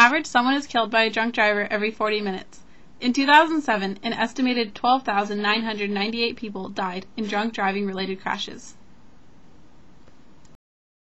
average, someone is killed by a drunk driver every 40 minutes. In 2007, an estimated 12,998 people died in drunk driving-related crashes.